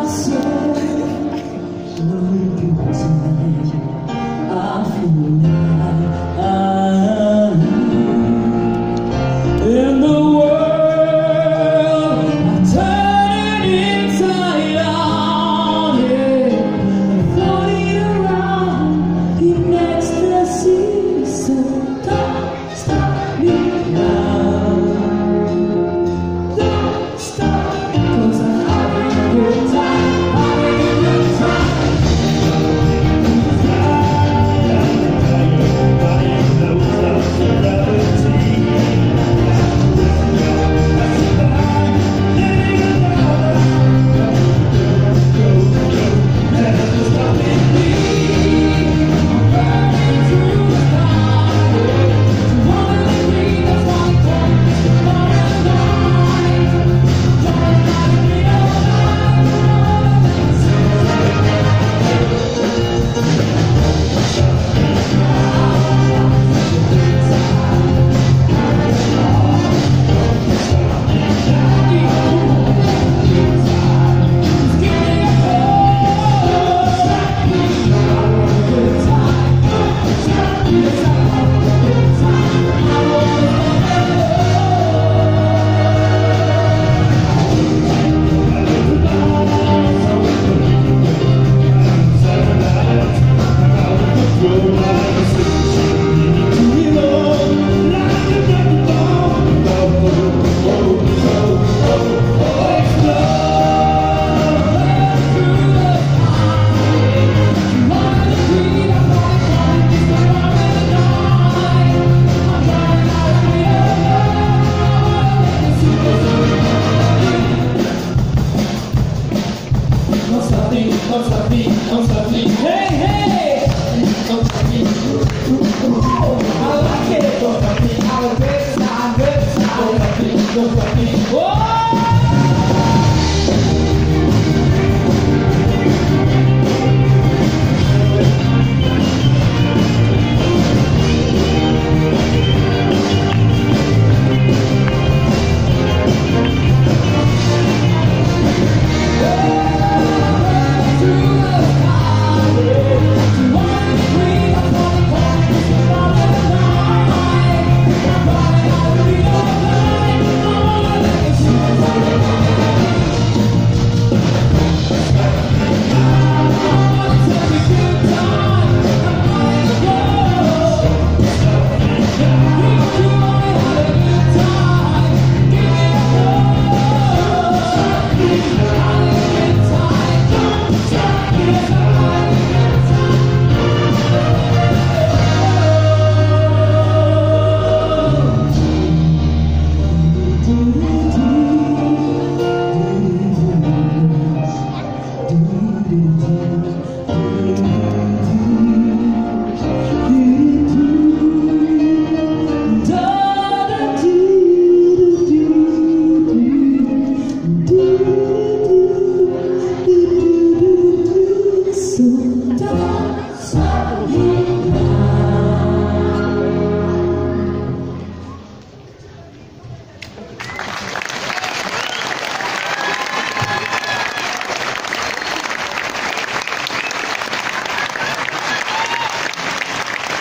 In the world, I turn it inside out, yeah. Floating around in ecstasy, so don't stop me now. Don't stop, 'cause I'm having a good time, having a good time. Don't stop me, hey, hey! Don't stop me, I like it. Don't stop me, I like it, good time. Don't stop me,